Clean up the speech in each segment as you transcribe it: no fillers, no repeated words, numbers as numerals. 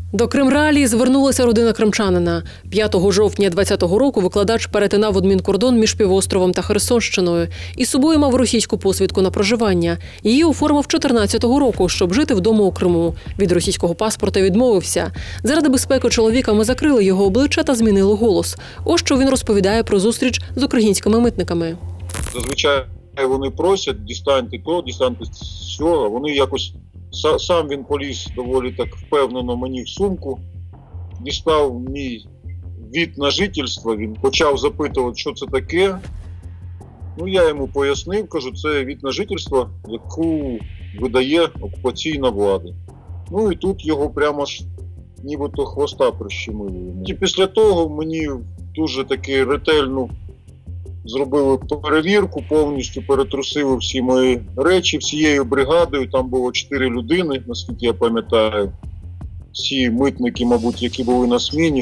До Кримреалії звернулася родина кримчанина. 5 жовтня 2020 року викладач перетинав адмінкордон між півостровом та Херсонщиною. Із собою мав російську посвідку на проживання. Її оформив 2014 року, щоб жити вдома у Криму. Від російського паспорта відмовився. Заради безпеки чоловіка ми закрили його обличчя та змінили голос. Ось що він розповідає про зустріч з українськими митниками. Зазвичай вони просять, дістаньте то, дістаньте сього. Вони якось... Сам він поліз доволі так впевнено мені в сумку, дістав мій від на жительство, він почав запитувати, що це таке. Ну, я йому пояснив, кажу, це від на жительство, яку видає окупаційна влада. Ну і тут його прямо ж нібито хвоста прищемили. І після того мені дуже таки ретельно зробили перевірку, повністю перетрусили всі мої речі, всією бригадою. Там було 4 людини, наскільки я пам'ятаю. Всі митники, мабуть, які були на сміні,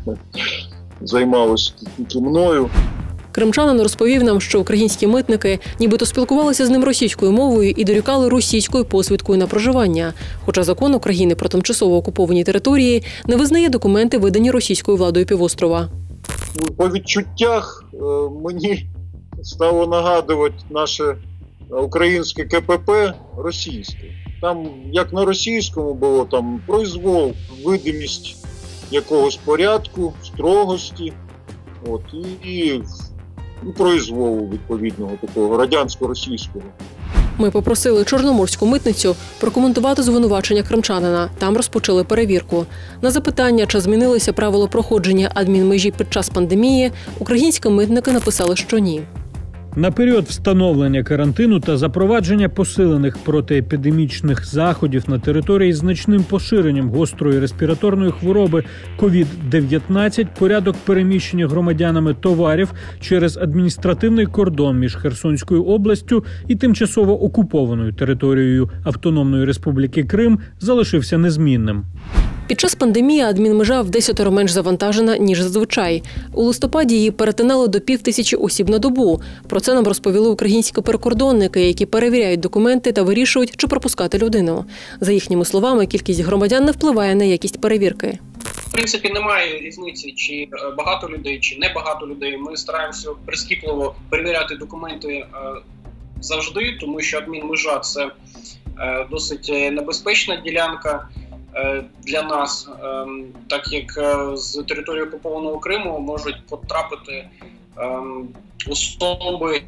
займалися тільки мною. Кримчанин розповів нам, що українські митники нібито спілкувалися з ним російською мовою і дорікали російською посвідкою на проживання. Хоча закон України про тимчасово окуповані території не визнає документи, видані російською владою півострова. По відчуттях мені стало нагадувати наше українське КПП російське. Там, як на російському було, там произвол, видимість якогось порядку, строгості, і произволу відповідного такого радянсько-російського. Ми попросили Чорноморську митницю прокоментувати звинувачення кримчанина. Там розпочали перевірку. На запитання, чи змінилися правила проходження адмінмежі під час пандемії, українські митники написали, що ні. На період встановлення карантину та запровадження посилених протиепідемічних заходів на території з значним поширенням гострої респіраторної хвороби COVID-19 порядок переміщення громадянами товарів через адміністративний кордон між Херсонською областю і тимчасово окупованою територією Автономної Республіки Крим залишився незмінним. Під час пандемії адмінмежа в 10 менш завантажена, ніж зазвичай. У листопаді її перетинало до 5000 осіб на добу. Про це нам розповіли українські прикордонники, які перевіряють документи та вирішують, чи пропускати людину. За їхніми словами, кількість громадян не впливає на якість перевірки. В принципі, немає різниці, чи багато людей, чи не багато людей. Ми стараємося прискіпливо перевіряти документи завжди, тому що адмінмежа – це досить небезпечна ділянка для нас, так як з території окупованого Криму можуть потрапити особи,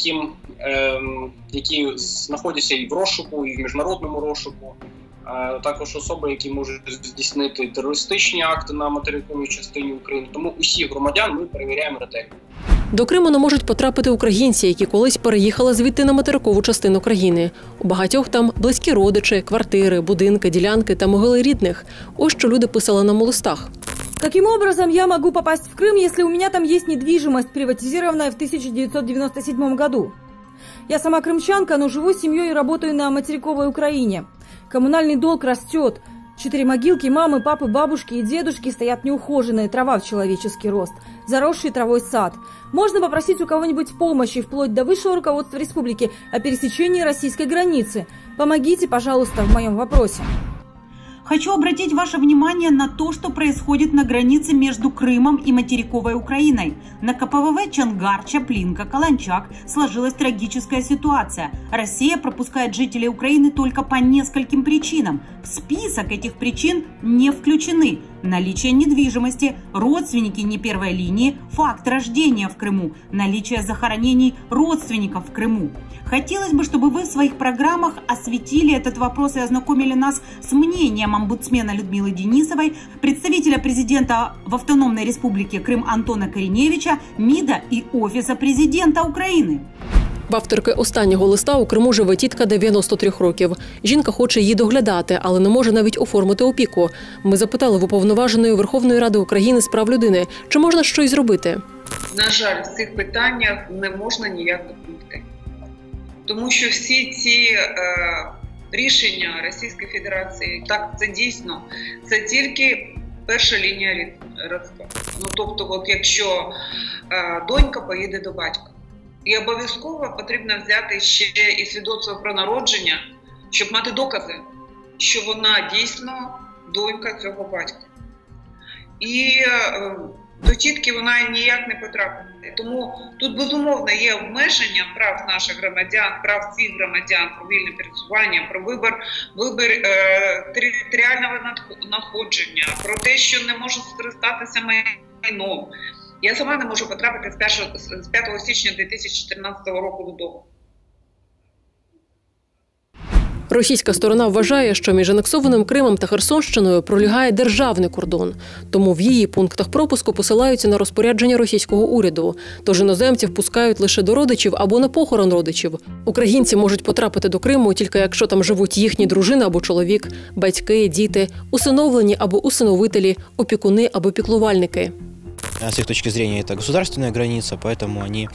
які знаходяться і в розшуку, і в міжнародному розшуку, також особи, які можуть здійснити терористичні акти на материковій частині України. Тому усіх громадян ми перевіряємо ретельно. До Криму не можуть потрапити українці, які колись переїхали звідти на материкову частину країни. У багатьох там близькі родичі, квартири, будинки, ділянки та могили рідних. Ось що люди писали нам у листах. Каким образом я могу попасть в Крым, если у меня там есть недвижимость, приватизированная в 1997 году? Я сама крымчанка, но живу с семьей и работаю на материковой Украине. Коммунальный долг растет. 4 могилки мамы, папы, бабушки и дедушки стоят неухоженные, трава в человеческий рост, заросший травой сад. Можно попросить у кого-нибудь помощи, вплоть до высшего руководства республики, о пересечении российской границы. Помогите, пожалуйста, в моем вопросе. Хочу обратить ваше внимание на то, что происходит на границе между Крымом и материковой Украиной. На КПВВ Чонгар, Чаплинка, Каланчак сложилась трагическая ситуация. Россия пропускает жителей Украины только по нескольким причинам. В список этих причин не включены наличие недвижимости, родственники не первой линии, факт рождения в Крыму, наличие захоронений родственников в Крыму. Хотелось бы, чтобы вы в своих программах осветили этот вопрос и ознакомили нас с мнением омбудсмена Людмилы Денисовой, представителя президента в Автономной Республике Крым Антона Кореневича, МИДа и Офиса президента України. В авторки останнього листа у Криму живе тітка 93 років. Жінка хоче її доглядати, але не може навіть оформити опіку. Ми запитали в уповноваженої Верховної Ради України з прав людини, чи можна щось зробити. На жаль, в цих питаннях не можна ніяк допомогти. Тому що всі ці рішення Російської Федерації, так, це дійсно, це тільки перша лінія рядка. Ну, тобто, от якщо донька поїде до батька, і обов'язково потрібно взяти ще і свідоцтво про народження, щоб мати докази, що вона дійсно донька цього батька. І до тітки вона ніяк не потрапила. Тому тут, безумовно, є обмеження прав наших громадян, прав всіх громадян про вільне пересування, про вибір територіального находження, про те, що не можуть скористатися майном. Я сама не можу потрапити з 5 січня 2014 року додому. Російська сторона вважає, що між анексованим Кримом та Херсонщиною пролягає державний кордон. Тому в її пунктах пропуску посилаються на розпорядження російського уряду. Тож іноземців пускають лише до родичів або на похорон родичів. Українці можуть потрапити до Криму тільки якщо там живуть їхні дружина або чоловік, батьки, діти, усиновлені або усиновителі, опікуни або піклувальники. С их точки зрения это государственная граница, поэтому они,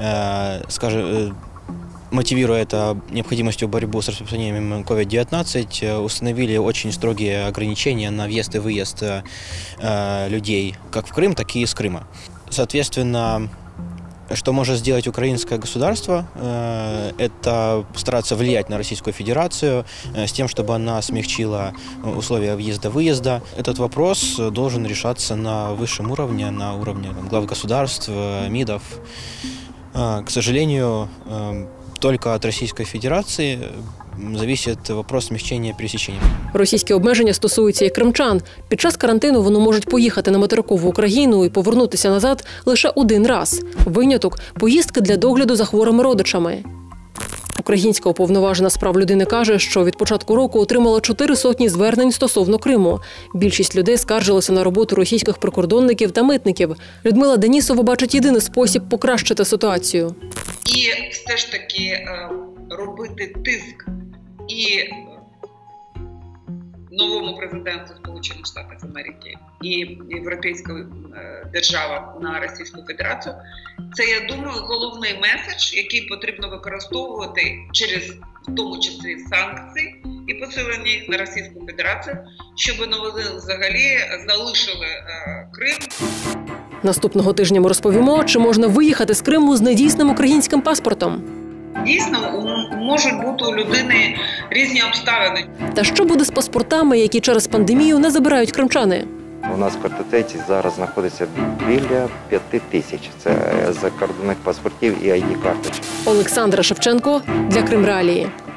мотивируя это необходимостью борьбы с распространением COVID-19, установили очень строгие ограничения на въезд и выезд людей как в Крым, так и из Крыма. Соответственно, что может сделать украинское государство, это постараться влиять на Российскую Федерацию с тем, чтобы она смягчила условия въезда-выезда. Этот вопрос должен решаться на высшем уровне, на уровне глав государств, МИДов. К сожалению, только от Российской Федерации зависить вопрос смягчення пересічення. Російські обмеження стосуються і кримчан. Під час карантину вони можуть поїхати на материкову Україну і повернутися назад лише один раз. Виняток – поїздки для догляду за хворими родичами. Українська уповноважена з прав людини каже, що від початку року отримала 400 звернень стосовно Криму. Більшість людей скаржилися на роботу російських прикордонників та митників. Людмила Денісова бачить єдиний спосіб покращити ситуацію. І все ж таки робити тиск і новому президенту Сполучених Штатів Америки і європейської держави на Російську Федерацію. Це, я думаю, головний меседж, який потрібно використовувати через, в тому числі, санкції і посилення їх на Російську Федерацію, щоб вони взагалі залишили Крим. Наступного тижня ми розповімо, чи можна виїхати з Криму з недійсним українським паспортом. Дійсно, можуть бути у людини різні обставини. Та що буде з паспортами, які через пандемію не забирають кримчани? У нас в картотеці зараз знаходиться біля 5000. Це закордонних паспортів і ID-карточок. Олександра Шевченко для Крим Реалії.